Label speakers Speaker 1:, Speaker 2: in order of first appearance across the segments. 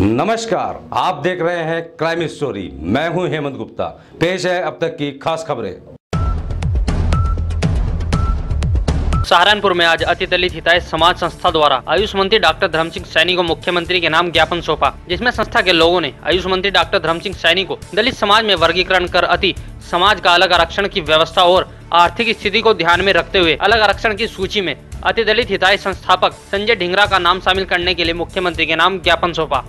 Speaker 1: नमस्कार, आप देख रहे हैं क्राइम स्टोरी। मैं हूं हेमंत गुप्ता। पेश है अब तक की खास खबरें।
Speaker 2: सहारनपुर में आज अति दलित हितैषी समाज संस्था द्वारा आयुष मंत्री डॉक्टर धर्म सिंह सैनी को मुख्यमंत्री के नाम ज्ञापन सौंपा, जिसमें संस्था के लोगों ने आयुष मंत्री डॉक्टर धर्म सिंह सैनी को दलित समाज में वर्गीकरण कर अति समाज का अलग आरक्षण की व्यवस्था और आर्थिक स्थिति को ध्यान में रखते हुए अलग आरक्षण की सूची में अति दलित हितैषी संस्थापक संजय ढिंगरा का नाम शामिल करने के लिए मुख्यमंत्री के नाम ज्ञापन सौंपा।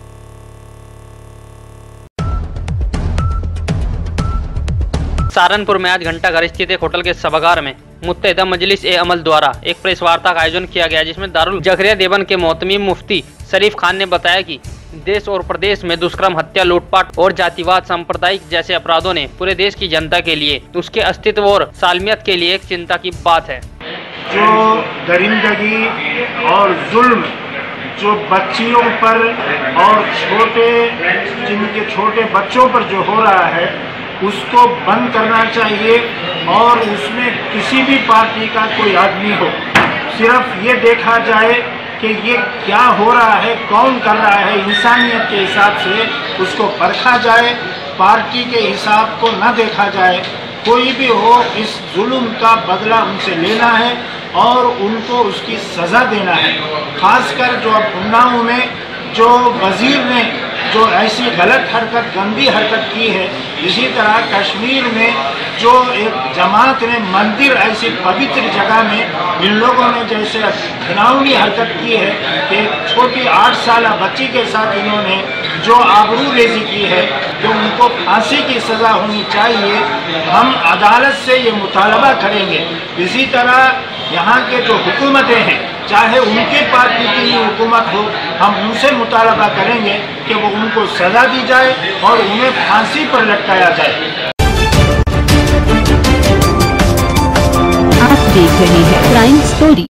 Speaker 2: सहारनपुर में आज घंटाघर स्थित एक होटल के सभागार में मुत्तहिदा मजलिस ए अमल द्वारा एक प्रेस वार्ता का आयोजन किया गया, जिसमें दारुल जखरिया देवबंद के मोहतमीम मुफ्ती शरीफ खान ने बताया कि देश और प्रदेश में दुष्कर्म, हत्या, लूटपाट और जातिवाद, सांप्रदायिक जैसे अपराधों ने पूरे देश की जनता के लिए, उसके अस्तित्व और सालमियत के लिए एक चिंता की बात है।
Speaker 3: जो दरिंदगी और जुल्म जो बच्चियों पर और जिनके छोटे बच्चों पर जो हो रहा है उसको बंद करना चाहिए और उसमें किसी भी पार्टी का कोई आदमी हो, सिर्फ ये देखा जाए कि ये क्या हो रहा है, कौन कर रहा है, इंसानियत के हिसाब से उसको परखा जाए, पार्टी के हिसाब को न देखा जाए। कोई भी हो, इस जुल्म का बदला उनसे लेना है और उनको उसकी सज़ा देना है। खासकर जो अब उन्नाव में जो वज़ीर ने जो ऐसी गलत हरकत, गंदी हरकत की है, इसी तरह कश्मीर में जो एक जमात ने मंदिर, ऐसी पवित्र जगह में इन लोगों ने जैसे घिनौनी हरकत की है कि एक छोटी 8 साल बच्ची के साथ इन्होंने जो आबरूरेज़ी की है, तो उनको फांसी की सज़ा होनी चाहिए। हम अदालत से ये मुतालबा करेंगे। इसी तरह यहाँ के जो हुकूमतें हैं, चाहे उनकी पार्टी की ही हुकूमत हो, हम उनसे मुतालबा करेंगे कि वो उनको सज़ा दी जाए और उन्हें फांसी पर लटकाया जाए।
Speaker 4: आप देख रहे हैं क्राइम स्टोरी।